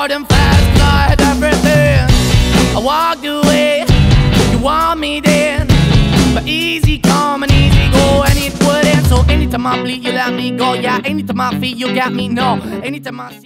hard and fast, 'cause I had everything. I walked away, you want me then, but easy come and easy go, and it wouldn't. So anytime I bleed, you let me go. Yeah, anytime I feel, you got me. No, anytime I see